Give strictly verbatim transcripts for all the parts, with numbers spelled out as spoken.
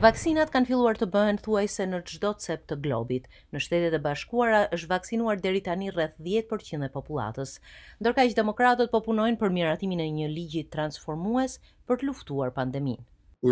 Vaksinat kanë filluar të bëhen thuajse në çdo cep të globit. Në Shtetet e Bashkuara është vaksinuar deri tani rreth dhjetë përqind e popullatës. Ndërkaq demokratët po punojnë për miratimin e një ligji transformues për të luftuar pandeminë.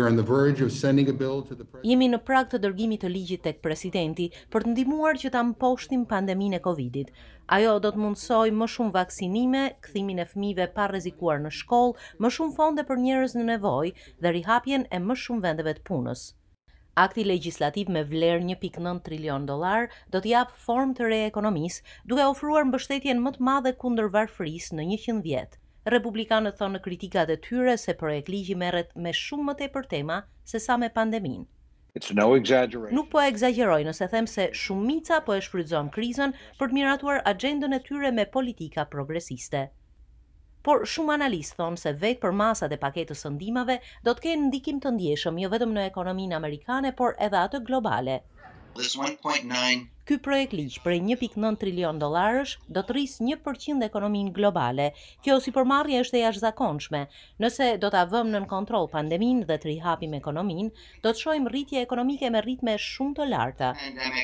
Jemi në prag të dërgimit të ligjit tek presidenti për të ndihmuar që ta mposhtim pandeminë e Covidit. Ajo do të mundsojë më shumë vaksinime, kthimin e fëmijëve pa rrezikuar në shkollë, më shumë fonde për njerëz në nevojë dhe rihapjen e më shumë vendeve të punës. Akti legjislativ me vlerë një pikë nëntë trilion dollar do të japë formë të re ekonomisë, duke ofruar mbështetjen më të madhe kundër varfërisë në njëqind vjet. Republikanët thonë në kritikat e tyre se projekt ligji merret me shumë më tepër tema se sa me pandeminë. No Nuk po e egzagjeroj nëse them se shumica po e shfrytëzon krizën për të miratuar agjendën e tyre me politika progresiste. Por shumë analistë thonë se vetë për masat e paketës së ndihmave do të kenë ndikim të ndjeshëm jo vetëm në ekonominë amerikane, por edhe atë globale. Ky projekt ligj për një pikë nëntë trilion dollarësh do të rrisë një përqind ekonominë globale. Kjo sipërmarrje është e jashtëzakonshme. Nëse do ta vëmë nën kontroll pandeminë dhe të rihapim ekonominë, do të shohim rritje ekonomike me ritme shumë të larta.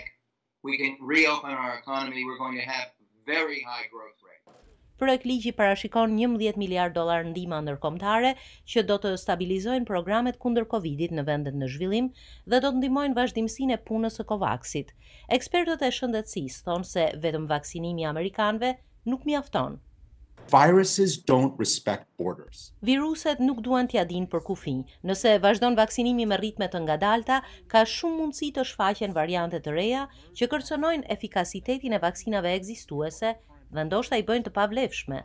Projekt ligji parashikon njëmbëdhjetë miliardë dollar ndihma ndërkombëtare që do të stabilizojnë programet kundër Covidit në vendet në zhvillim dhe do të ndihmojnë vazhdimsinë e punës së Covaxit. Ekspertët e shëndetësisë thonë se vetëm vaksinimi i amerikanëve nuk mjafton. Viruses don't respect borders. Viruset nuk duan t'ia dinë për kufi. Nëse vazhdon vaksinimi me ritme të ngadalta, ka shumë mundësi të shfaqen variante të reja që kërcënojnë efikasitetin e vaksinave ekzistuese dhe ndoshta i bëjnë të pavlefshme.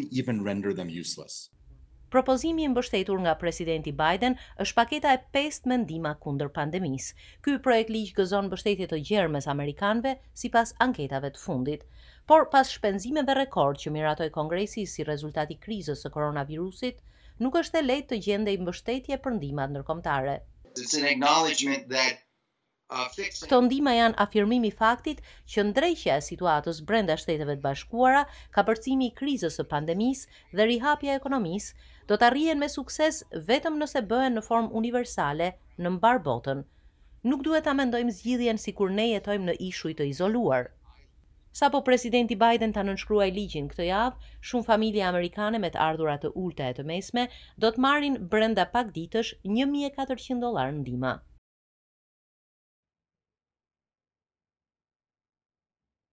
Propozimi i mbështetur nga presidenti Biden është paketa e pestë me ndihma kundër pandemisë. Ky projekt ligj gëzon mbështetje të gjerë mes amerikanëve sipas anketave të fundit. Por pas shpenzimeve rekord që miratoi Kongresi si rezultat i krizës së koronavirusit, nuk është e lehtë të gjendej mbështetje për ndihmat ndërkombëtare. Këto ndihma janë afirmimi i faktit që ndrejqja e situatës brenda Shteteve të Bashkuara, kapërcimi i krizës së pandemisë dhe rihapja e ekonomisë do të arrihen me sukses vetëm nëse bëhen në formë universale në mbar botën. Nuk duhet ta mendojmë zgjidhjen sikur ne jetojmë në ishuj të izoluar. Sapo presidenti Biden ta nënshkruaj ligjin këtë javë, shumë familje amerikane me të ardhurat të ulta e të mesme do të marrin brenda pak ditësh një mijë e katërqind dollar ndihma.